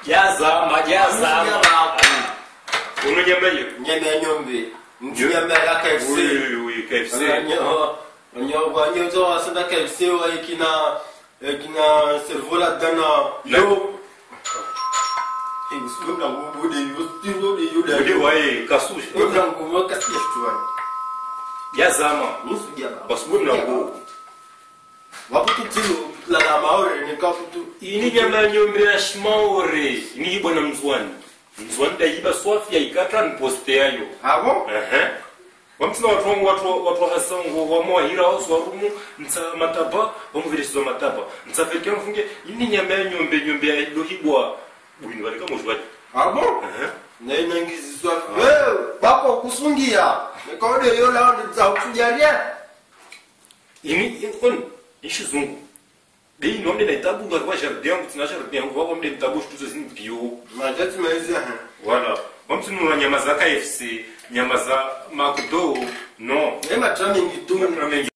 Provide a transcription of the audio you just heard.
Jazama. Unyama hiyo. Nyama nyombe. Nyama ya KFC. Oui, KFC. Nyama nyozo asanda KFC wa ikina servo la dana. Yo. Ngusunda ngubudi yuda. Udi wae kasushi. Ngusunda ngumo kasiya tuwa. Jazama. Nusu jaba. Basubu na ngo. Waputu tilo la maore ni kaputu. Ini nyama nyombe ya shmaore. Ni bwana mzwani. Mzwani daiba swafi ya ikata niposte yayo. Abo? Wamtsina watu hasango wamwahira wasu warumu nsa mataba wamuvirishizo mataba nsa feke mfunge ini nyama ya nyombe ya lohibwa bwini walika mojwadi. Abo? Nenangizi swafi. Bako kusungia. Nekode yola za kujaria. Ini ishizungu. Dei nome da itabu ngwa jardin yangu tina jardin yangu wako mde itabu shtuzo zini bio. Majati maizia. Voilà. Wamtsina nyama za KFC, nyama za Makudo, no. Ema tramingi tu.